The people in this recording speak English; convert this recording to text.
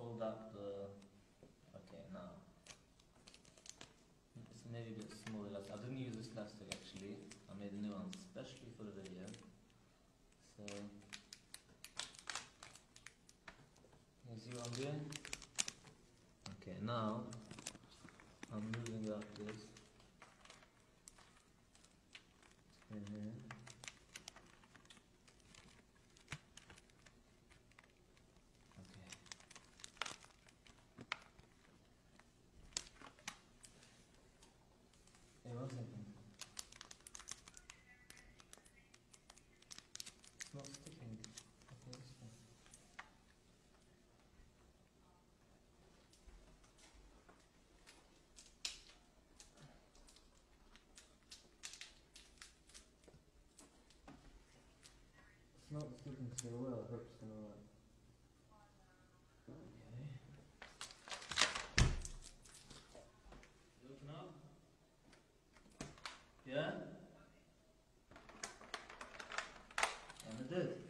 hold up the. Okay, now it's maybe a bit small elastic. I didn't use this elastic actually. I made a new one especially for the video. So you see what I'm doing? Okay, now I'm moving up this. Okay. Hey, 1 second. It's not sticking. Okay, this one. It's not sticking so well. I hope it's gonna work. Okay. You open up? Yeah? And it did.